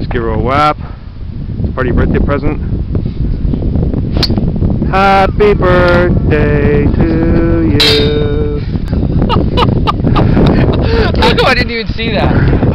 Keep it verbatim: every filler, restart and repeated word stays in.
Just give her a whap. Party birthday present. Happy birthday to you. How come I didn't even see that?